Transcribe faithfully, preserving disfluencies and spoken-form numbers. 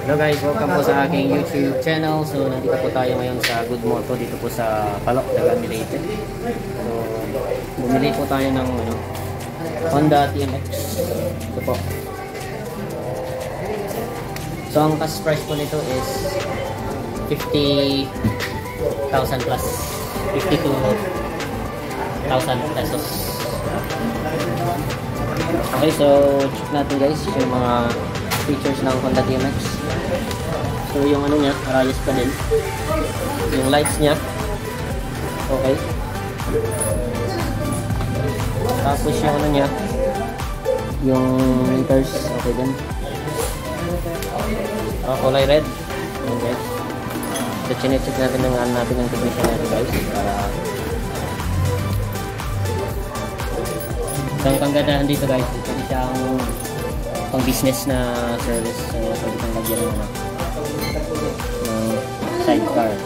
Hello guys, welcome po sa aking YouTube channel. So nandito po tayo ngayon sa Good Moto dito po sa Palok, Dagat Leyte. So bumili po tayo ng ano, Honda T M X. Ito po. So ang cash price po nito is fifty thousand plus, fifty-two thousand pesos. Okay, so check natin guys yung mga features ng Honda T M X. So yung ano niya, arayos pa din. Yung lights niya, okay. Tapos yung ano niya, yung meters, okay din. Uh, kulay red. Okay. So chinecheck natin ng ano natin ng technician natin guys para so, ang kagandahan dito guys, ito siyang pang business na service. So pwede kang lagyan ng, ng sidecar.